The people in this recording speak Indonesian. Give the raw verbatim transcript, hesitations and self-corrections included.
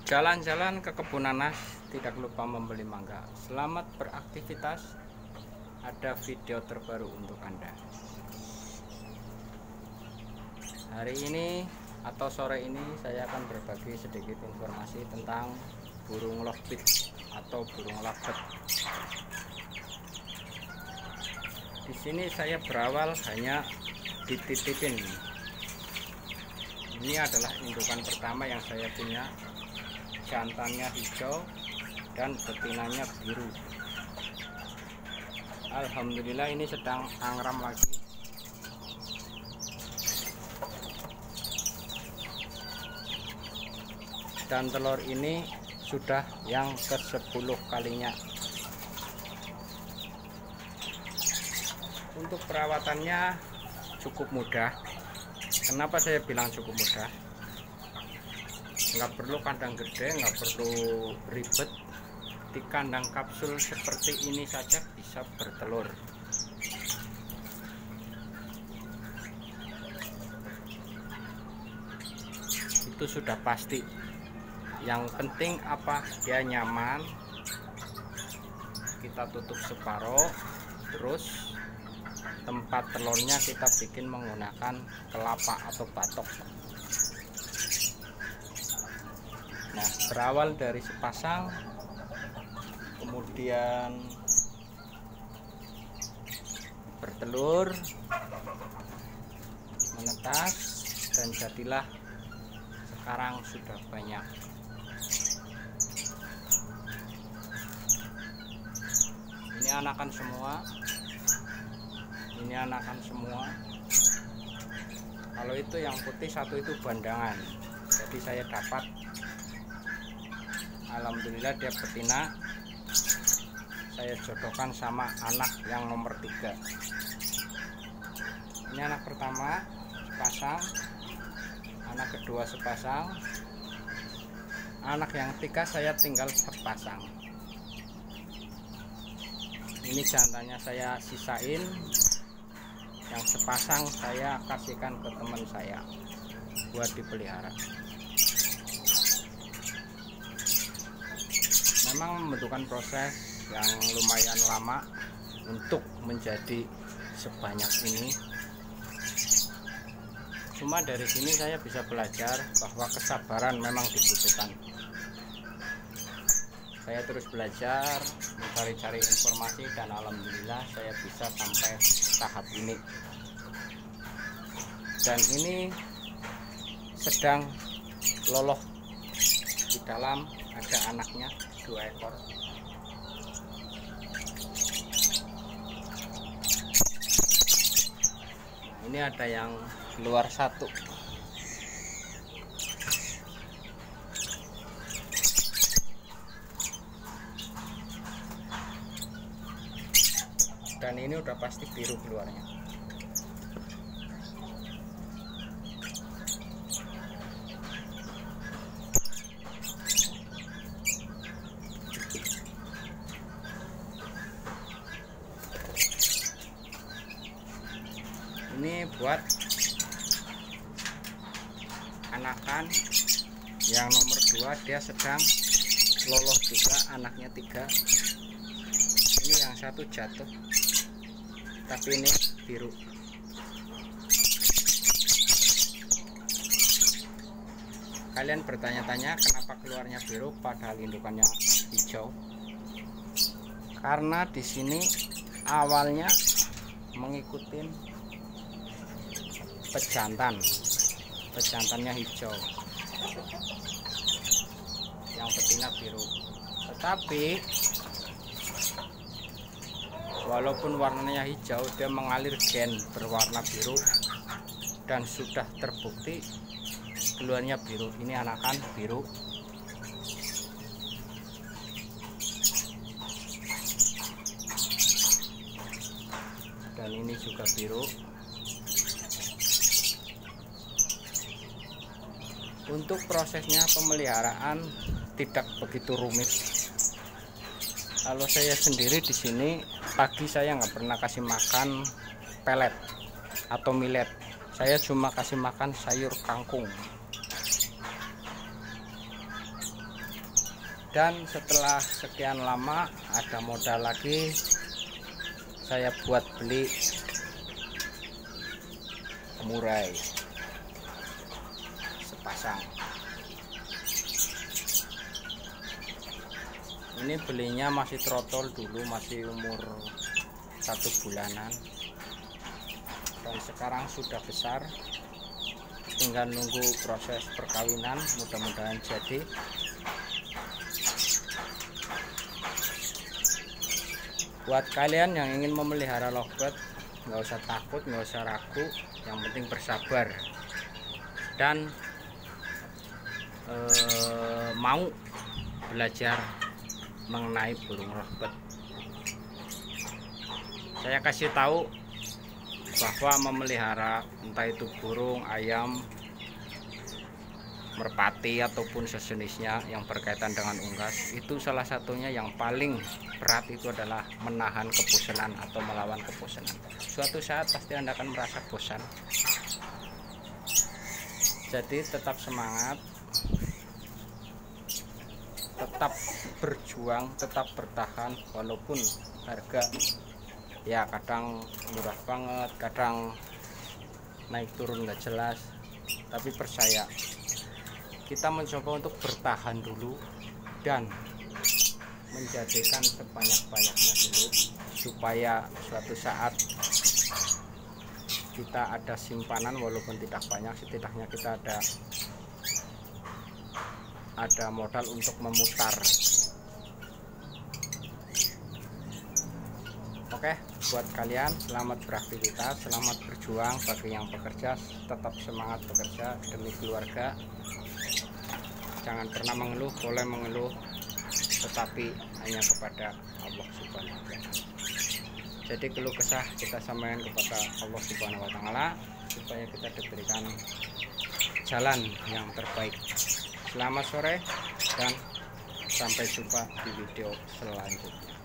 Jalan-jalan ke kebun nanas, tidak lupa membeli mangga. Selamat beraktivitas. Ada video terbaru untuk Anda. Hari ini atau sore ini saya akan berbagi sedikit informasi tentang burung lovebird atau burung lovebird. Di sini saya berawal hanya dititipin. Ini adalah indukan pertama yang saya punya. Jantannya hijau dan betinanya biru. Alhamdulillah ini sedang angram lagi. Dan telur ini sudah yang ke sepuluh kalinya. Untuk perawatannya cukup mudah. Kenapa saya bilang cukup mudah? Nggak perlu kandang gede, nggak perlu ribet. Di kandang kapsul seperti ini saja bisa bertelur. Itu sudah pasti. Yang penting apa? Dia nyaman. Kita tutup separuh, terus tempat telurnya kita bikin menggunakan kelapa atau batok. Nah, berawal dari sepasang, kemudian bertelur, menetas, dan jadilah sekarang sudah banyak. Ini anakan semua, ini anakan semua. Kalau itu yang putih satu itu bandangan, jadi saya dapat. Alhamdulillah dia betina. Saya jodohkan sama anak yang nomor tiga. Ini anak pertama sepasang, anak kedua sepasang, anak yang tiga saya tinggal sepasang. Ini jantannya saya sisain, yang sepasang saya kasihkan ke teman saya buat dipelihara. Memang membutuhkan proses yang lumayan lama untuk menjadi sebanyak ini. Cuma dari sini saya bisa belajar bahwa kesabaran memang dibutuhkan. Saya terus belajar, mencari-cari informasi, dan alhamdulillah saya bisa sampai tahap ini. Dan ini sedang loloh. Di dalam ada anaknya dua ekor. Nah, ini ada yang keluar satu. Dan ini udah pasti biru keluarnya. Ini buat anakan yang nomor dua, dia sedang loloh juga, anaknya tiga. Ini yang satu jatuh, tapi ini biru. Kalian bertanya-tanya kenapa keluarnya biru padahal indukannya hijau? Karena di sini awalnya mengikuti pejantan, pejantannya hijau, yang betina biru. Tetapi walaupun warnanya hijau, dia mengalir gen berwarna biru, dan sudah terbukti keluarnya biru. Ini anakan biru. Dan ini juga biru. Untuk prosesnya pemeliharaan tidak begitu rumit. Kalau saya sendiri di sini pagi saya nggak pernah kasih makan pelet atau millet. Saya cuma kasih makan sayur kangkung. Dan setelah sekian lama ada modal lagi, saya buat beli murai sepasang. Ini belinya masih trotol dulu, masih umur satu bulanan, dan sekarang sudah besar, tinggal nunggu proses perkawinan, mudah-mudahan jadi. Buat kalian yang ingin memelihara lovebird, nggak usah takut, nggak usah ragu, yang penting bersabar dan eh, mau belajar mengenai burung lovebird. Saya kasih tahu bahwa memelihara entah itu burung, ayam, merpati ataupun sejenisnya yang berkaitan dengan unggas, itu salah satunya yang paling berat itu adalah menahan kebosanan atau melawan kebosanan. Suatu saat pasti Anda akan merasa bosan. Jadi tetap semangat, tetap berjuang, tetap bertahan, walaupun harga ya kadang murah banget, kadang naik turun nggak jelas, tapi percaya kita mencoba untuk bertahan dulu dan menjadikan sebanyak-banyaknya dulu, supaya suatu saat kita ada simpanan walaupun tidak banyak, setidaknya kita ada ada modal untuk memutar. Oke, buat kalian selamat beraktivitas, selamat berjuang. Bagi yang bekerja tetap semangat bekerja demi keluarga. Jangan pernah mengeluh, boleh mengeluh, tetapi hanya kepada Allah Subhanahu wa Ta'ala. Jadi keluh kesah kita sampaikan kepada Allah Subhanahu wa Ta'ala supaya kita diberikan jalan yang terbaik. Selamat sore dan sampai jumpa di video selanjutnya.